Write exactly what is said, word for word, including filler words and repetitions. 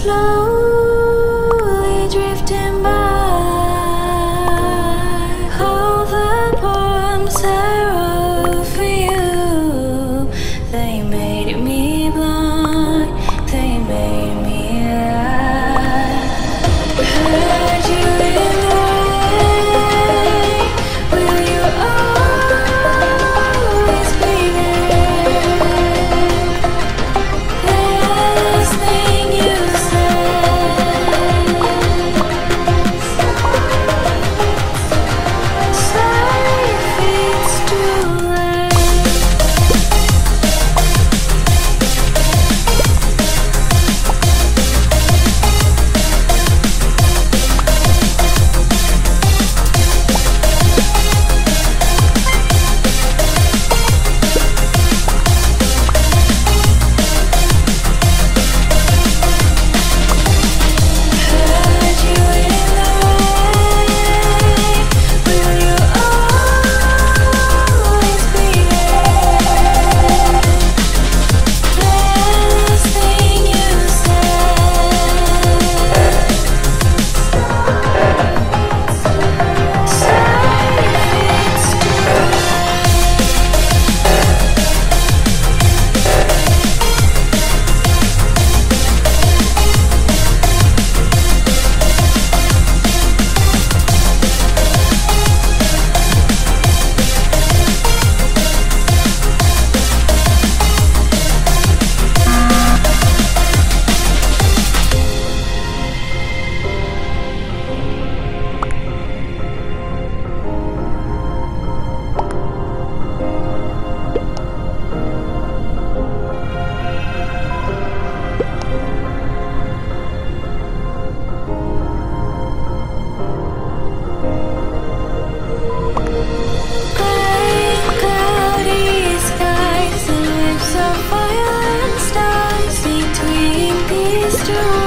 slowly drifting by. All the poems I wrote for you, they made me blind, they made me lie. Heard you in the rain, will you always be there? Last thing you said, sorry if it's too late. Heard you in the rain, will you always be there? Last thing you said, sorry if it's too gray, cloudy skies and waves of fire and stars between these two